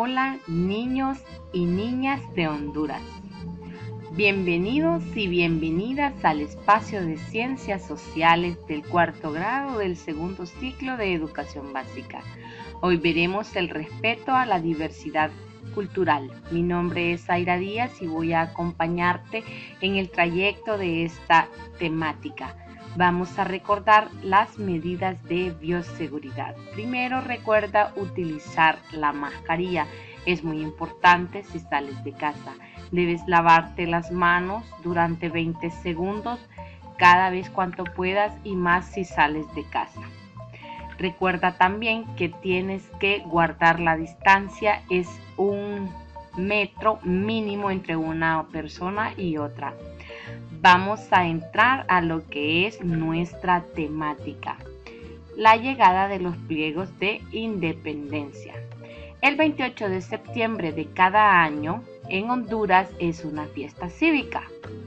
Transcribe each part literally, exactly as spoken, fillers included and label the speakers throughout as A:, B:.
A: Hola niños y niñas de Honduras. Bienvenidos y bienvenidas al espacio de Ciencias Sociales del cuarto grado del segundo ciclo de Educación Básica. Hoy veremos el respeto a la diversidad cultural. Mi nombre es Zaira Díaz y voy a acompañarte en el trayecto de esta temática. Vamos a recordar las medidas de bioseguridad. Primero, recuerda utilizar la mascarilla. Es muy importante si sales de casa. Debes lavarte las manos durante veinte segundos cada vez cuanto puedas y más si sales de casa. Recuerda también que tienes que guardar la distancia, es un metro mínimo entre una persona y otra. Vamos a entrar a lo que es nuestra temática, la llegada de los pliegos de independencia. El veintiocho de septiembre de cada año en Honduras es una fiesta cívica.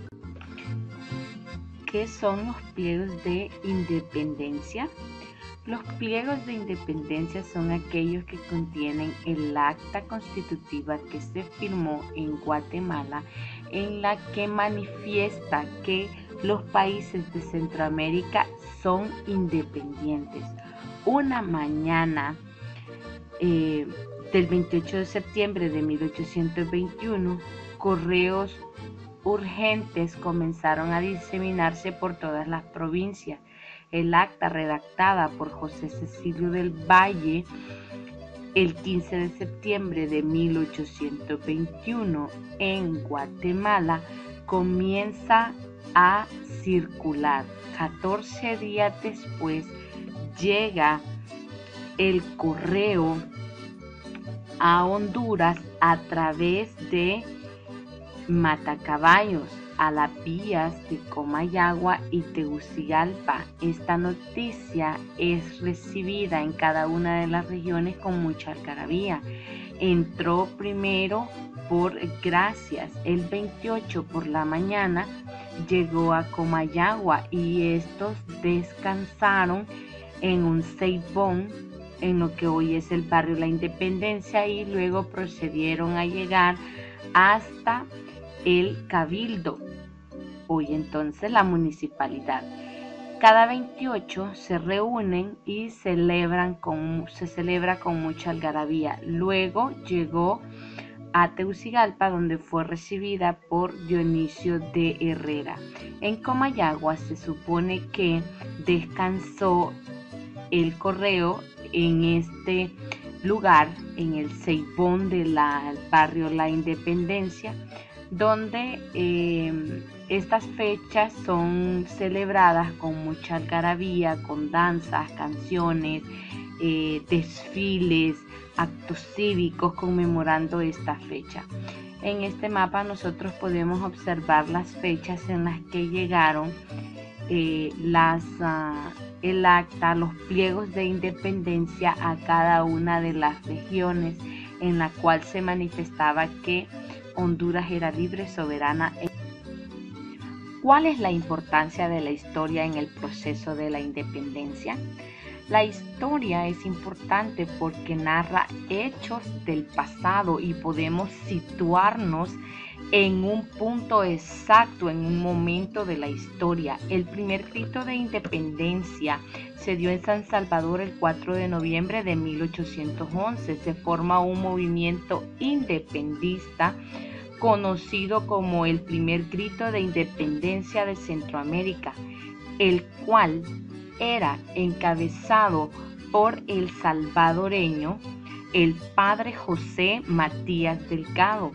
A: ¿Qué son los pliegos de independencia? Los pliegos de independencia son aquellos que contienen el acta constitutiva que se firmó en Guatemala, en la que manifiesta que los países de Centroamérica son independientes. Una mañana eh, del veintiocho de septiembre de mil ochocientos veintiuno, correos urgentes comenzaron a diseminarse por todas las provincias. El acta, redactada por José Cecilio del Valle el quince de septiembre de mil ochocientos veintiuno en Guatemala, comienza a circular. catorce días después llega el correo a Honduras a través de Matacaballos, Alapías de Comayagua y Tegucigalpa. Esta noticia es recibida en cada una de las regiones con mucha algarabía. Entró primero por Gracias, el veintiocho por la mañana llegó a Comayagua y estos descansaron en un ceibón en lo que hoy es el barrio La Independencia y luego procedieron a llegar hasta el Cabildo, hoy entonces la municipalidad. Cada veintiocho se reúnen y celebran con, se celebra con mucha algarabía. Luego llegó a Tegucigalpa, donde fue recibida por Dionisio de Herrera. En Comayagua se supone que descansó el correo en este lugar, en el ceibón del barrio La Independencia, donde eh, estas fechas son celebradas con mucha algarabía, con danzas, canciones, eh, desfiles, actos cívicos conmemorando esta fecha. En este mapa nosotros podemos observar las fechas en las que llegaron eh, las, uh, el acta, los pliegos de independencia a cada una de las regiones en la cual se manifestaba que Honduras era libre, soberana. ¿Cuál es la importancia de la historia en el proceso de la independencia? La historia es importante porque narra hechos del pasado y podemos situarnos en un punto exacto, en un momento de la historia. El primer grito de independencia se dio en San Salvador el cuatro de noviembre de mil ochocientos once. Se forma un movimiento independista conocido como el primer grito de independencia de Centroamérica, el cual era encabezado por el salvadoreño, el padre José Matías Delgado.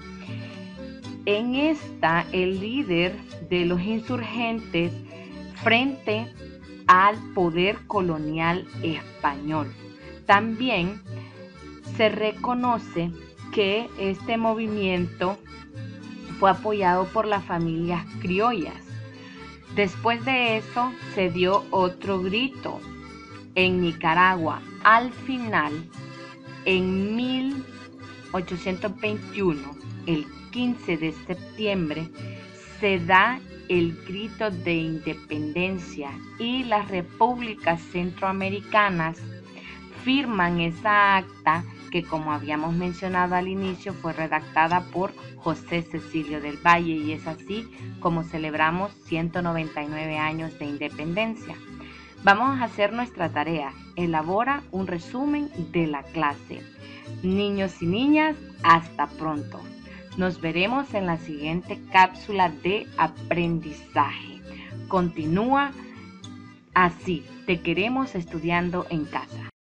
A: En esta, el líder de los insurgentes frente al poder colonial español. También se reconoce que este movimiento fue apoyado por las familias criollas. Después de eso se dio otro grito en Nicaragua. Al final, en mil ochocientos veintiuno, el quince de septiembre, se da el grito de independencia y las repúblicas centroamericanas firman esa acta que, como habíamos mencionado al inicio, fue redactada por José Cecilio del Valle, y es así como celebramos ciento noventa y nueve años de independencia. Vamos a hacer nuestra tarea. Elabora un resumen de la clase. Niños y niñas, hasta pronto. Nos veremos en la siguiente cápsula de aprendizaje. Continúa así. Te queremos estudiando en casa.